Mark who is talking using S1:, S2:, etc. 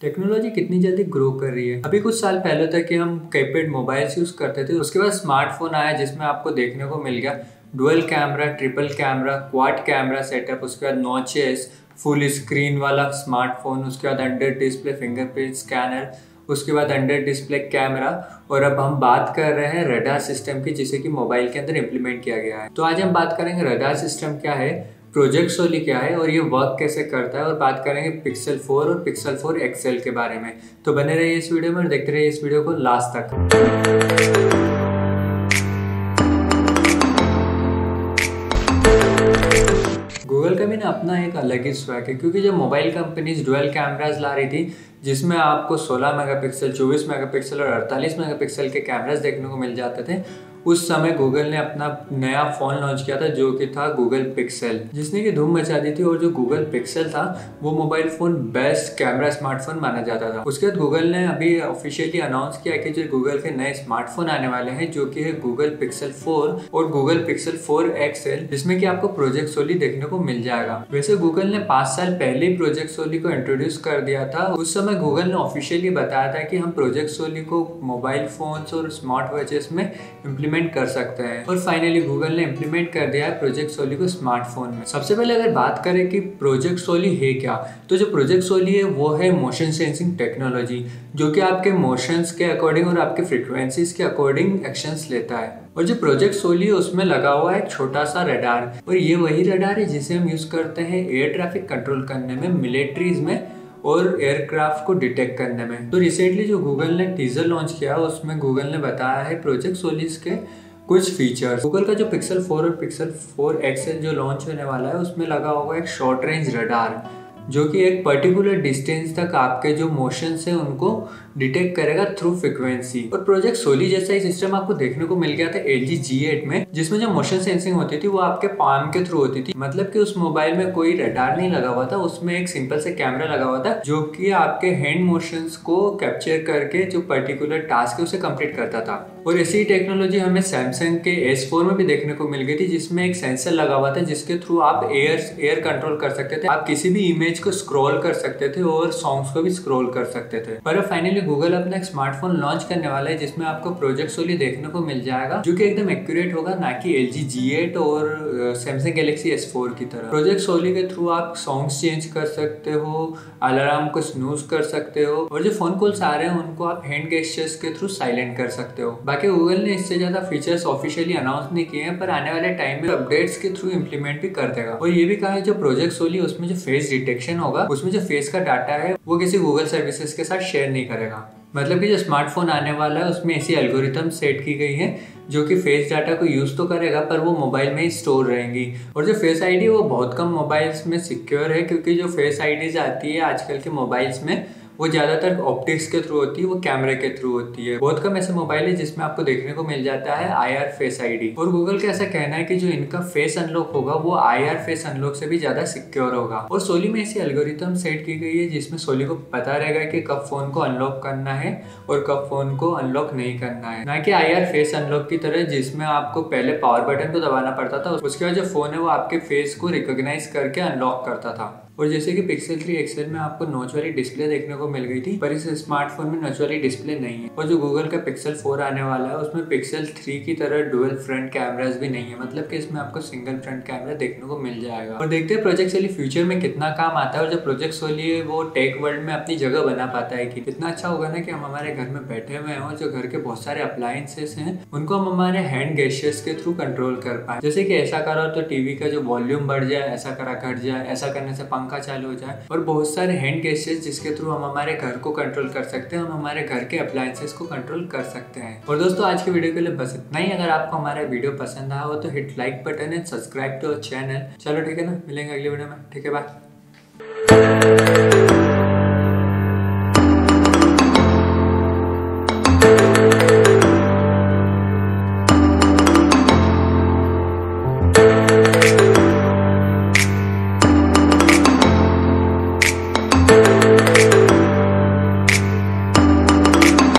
S1: Technology कितनी जल्दी grow कर रही है। अभी कुछ साल पहले तक कि हम कीपैड मोबाइल्स यूज करते थे, उसके बाद स्मार्टफोन आया जिसमें आपको देखने को मिल गया dual camera, triple camera, quad camera setup, उसके बाद नॉचेस, फुल स्क्रीन वाला स्मार्टफोन, उसके बाद अंडर डिस्प्ले फिंगरप्रिंट स्कैनर, उसके बाद अंडर डिस्प्ले कैमरा। और अब हम बात कर रहे हैं रडार सिस्टम की, जिसे कि मोबाइल के अंदर इम्प्लीमेंट किया गया है। तो आज हम बात करेंगे रडार सिस्टम क्या है, प्रोजेक्ट सोली क्या है और ये वर्क कैसे करता है, और बात करेंगे पिक्सल 4 और पिक्सल 4 एक्सएल के बारे में। तो बने रहिए इस वीडियो में और देखते रहिए इस वीडियो को लास्ट तक। गूगल का भी ना अपना एक अलग ही स्वैग है, क्योंकि जब मोबाइल कंपनीज डुअल कैमराज ला रही थी जिसमें आपको 16 मेगापिक्सल, 24 मेगापिक्सल और 48 मेगापिक्सल के कैमरास देखने को मिल जाते थे, उस समय गूगल ने अपना नया फ़ोन लॉन्च किया था जो कि था गूगल पिक्सल, जिसने की धूम मचा दी थी। और जो गूगल पिक्सल था वो mobile phone best camera smartphone माना जाता था। उसके बाद गूगल ने अभी ऑफिशियली अनाउंस किया कि जो गूगल के नए स्मार्टफोन आने वाले हैं जो कि है गूगल पिक्सल 4 और गूगल पिक्सल 4 एक्सएल, जिसमें कि आपको प्रोजेक्ट सोली देखने को मिल जाएगा। वैसे गूगल ने 5 साल पहले ही प्रोजेक्ट सोली को इंट्रोड्यूस कर दिया था। उस समय गूगल ने ऑफिशियली बताया था कि हम प्रोजेक्ट सोली को मोबाइल फोन्स और स्मार्ट वॉचेस में इम्प्लीमेंट कर सकते हैं, और फाइनली गूगल ने इम्प्लीमेंट कर दिया है प्रोजेक्ट सोली को स्मार्टफोन में। सबसे पहले अगर बात करें कि प्रोजेक्ट सोली है क्या, तो जो प्रोजेक्ट सोली है वो है मोशन सेंसिंग टेक्नोलॉजी, जो कि आपके मोशंस के अकॉर्डिंग और आपके फ्रीक्वेंसीज के अकॉर्डिंग एक्शंस लेता है। और जो प्रोजेक्ट सोली है उसमें लगा हुआ है एक छोटा सा रडार, और ये वही रडार है जिसे हम यूज करते हैं एयर ट्रैफिक कंट्रोल करने में, मिलिट्रीज में और एयरक्राफ्ट को डिटेक्ट करने में। तो रिसेंटली जो गूगल ने टीजर लॉन्च किया उसमें गूगल ने बताया है प्रोजेक्ट सोलीज के कुछ फीचर्स। गूगल का जो पिक्सल 4 और पिक्सल 4 एक्सएल जो लॉन्च होने वाला है उसमें लगा होगा एक शॉर्ट रेंज रडार, जो कि एक पर्टिकुलर डिस्टेंस तक आपके जो मोशंस है उनको डिटेक्ट करेगा थ्रू फ्रीक्वेंसी। और प्रोजेक्ट सोली जैसा ही सिस्टम आपको देखने को मिल गया था LG G8 में, जिसमें जो मोशन सेंसिंग होती थी वो आपके पाम के थ्रू होती थी। मतलब कि उस मोबाइल में कोई रडार नहीं लगा हुआ था, उसमें एक सिंपल से कैमरा लगा हुआ था जो कि आपके हैंड मोशंस को कैप्चर करके जो पर्टिकुलर टास्क है उसे कंप्लीट करता था। और ऐसी ही टेक्नोलॉजी हमें सैमसंग के S4 में भी देखने को मिल गई थी, जिसमें एक सेंसर लगा हुआ था जिसके थ्रू आप एयर कंट्रोल कर सकते थे। आप किसी भी इमेज को स्क्रॉल कर सकते थे और सॉन्ग्स को भी स्क्रॉल कर सकते थे। पर फाइनली गूगल अपना एक स्मार्टफोन लॉन्च करने वाला है जिसमें आपको प्रोजेक्ट सोली देखने को मिल जाएगा, जो कि एकदम एक्यूरेट होगा, ना कि LG G8 और सैमसंग गैलेक्सी S4 की तरह। प्रोजेक्ट सोली के थ्रू आप सॉन्ग्स चेंज कर सकते हो, अलार्म को स्नूज कर सकते हो, और जो फोन कॉल्स आ रहे हैं उनको आप हैंड गेस्चर्स के थ्रू साइलेंट कर सकते हो। बाकी गूगल ने इससे ज्यादा फीचर्स ऑफिशियली अनाउंस नहीं किए हैं, पर आने वाले टाइम में अपडेट्स के थ्रू इम्प्लीमेंट भी कर देगा। और ये भी कहा है जो प्रोजेक्ट सोली उसमें जो फेस डिटेक्शन होगा, उसमें जो फेस का डाटा है वो किसी गूगल सर्विसेज के साथ शेयर नहीं करेगा। मतलब कि जो स्मार्टफोन आने वाला है उसमें ऐसी एल्गोरिथम सेट की गई है जो कि फेस डाटा को यूज तो करेगा पर वो मोबाइल में ही स्टोर रहेंगी। और जो फेस आईडी वो बहुत कम मोबाइल्स में सिक्योर है, क्योंकि जो फेस आईडीज आती है आजकल के मोबाइल्स में वो ज्यादातर ऑप्टिक्स के थ्रू होती है, वो कैमरे के थ्रू होती है। बहुत कम ऐसे मोबाइल है जिसमें आपको देखने को मिल जाता है IR फेस आईडी। और गूगल का ऐसा कहना है कि जो इनका फेस अनलॉक होगा वो IR फेस अनलॉक से भी ज्यादा सिक्योर होगा। और सोली में ऐसी एल्गोरिथम सेट की गई है जिसमें सोली को पता रहेगा कि कब फोन को अनलॉक करना है और कब फोन को अनलॉक नहीं करना है, ना कि IR फेस अनलॉक की तरह जिसमें आपको पहले पावर बटन को दबाना पड़ता था, उसके बाद जो फोन है वो आपके फेस को रिकॉग्नाइज करके अनलॉक करता था। और जैसे कि पिक्सल 3 एक्सएल में आपको नॉच वाली डिस्प्ले देखने को मिल गई थी, पर इस स्मार्टफोन में नॉच वाली डिस्प्ले नहीं है। और जो गूगल का पिक्सल 4 आने वाला है उसमें पिक्सल 3 की तरह डुअल फ्रंट कैमरास भी नहीं है, मतलब कि इसमें आपको सिंगल फ्रंट कैमरा देखने को मिल जाएगा। और देखते हैं प्रोजेक्ट सोली फ्यूचर में कितना काम आता है, और जो प्रोजेक्ट सोली है वो टेक वर्ल्ड में अपनी जगह बना पाता है। कि इतना अच्छा होगा ना कि हम हमारे घर में बैठे हुए हैं और जो घर के बहुत सारे अप्लायंसेस हैं उनको हम हमारे हैंड गेस्चर्स के थ्रू कंट्रोल कर पाए। जैसे कि ऐसा करा तो टीवी का जो वॉल्यूम बढ़ जाए, ऐसा करा घट जाए, ऐसा करने से पंखा चालू हो जाए, और बहुत सारे हैंड गेस्चर्स जिसके थ्रू हम हमारे घर को कंट्रोल कर सकते हैं, हम हमारे घर के अप्लायंसेस को कंट्रोल कर सकते हैं। और दोस्तों आज के वीडियो के लिए बस इतना ही। अगर आपको हमारा वीडियो पसंद आया हो तो hit like button and subscribe to our channel. चलो ठीक है ना, मिलेंगे अगले वीडियो में। ठीक है, बाय।